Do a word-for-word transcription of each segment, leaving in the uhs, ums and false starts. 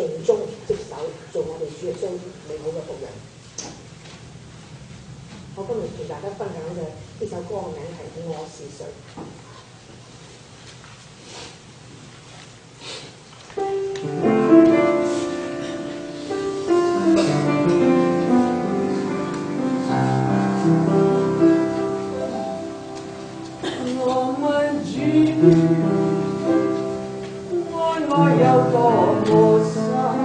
盡忠職守，做我哋主耶穌美好嘅僕人。我今日同大家分享嘅呢首歌嘅名係《我是誰》。 我們主愛我有多麼深，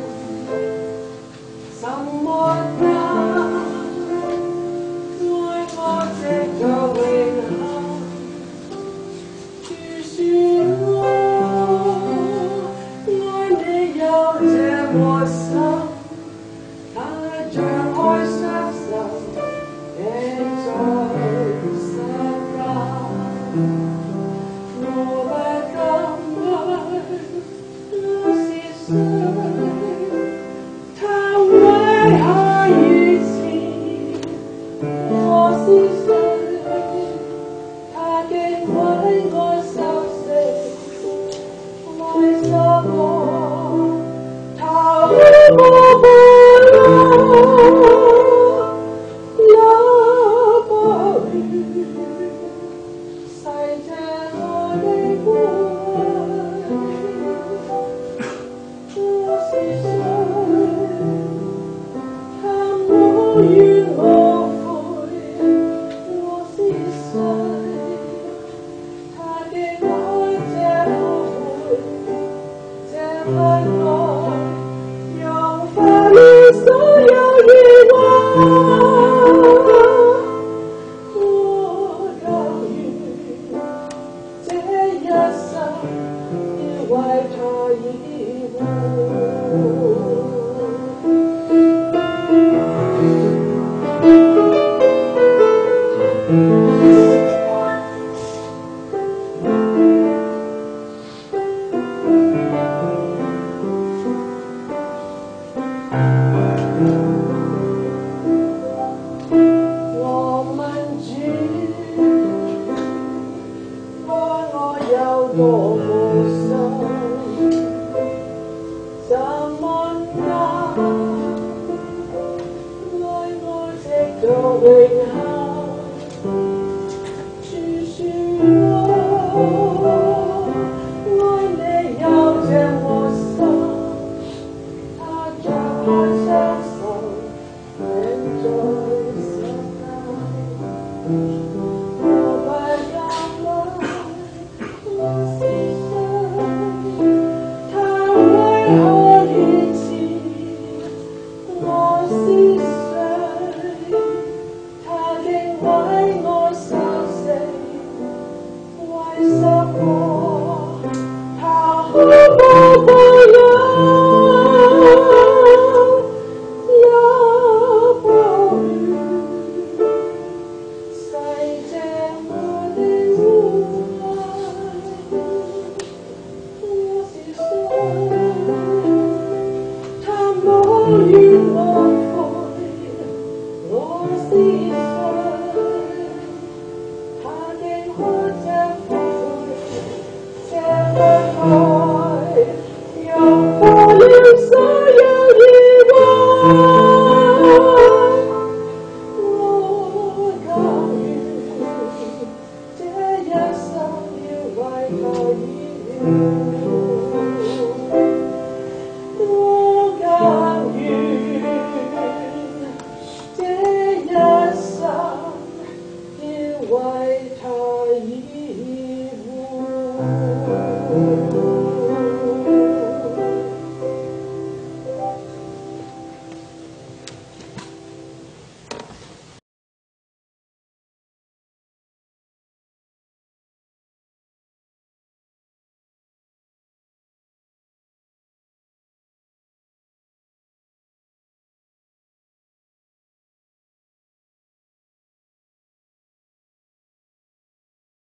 什麼他愛我直到永恆。主說我愛你有這麼深，他張開雙手並在世間。我不敢問我是誰，他為何如此？我是誰？他極為我受死，為什麼他愛我不也不願洗淨我的過去？我是誰？他無怨無悔。我是誰？他極愛這後悔，這份愛。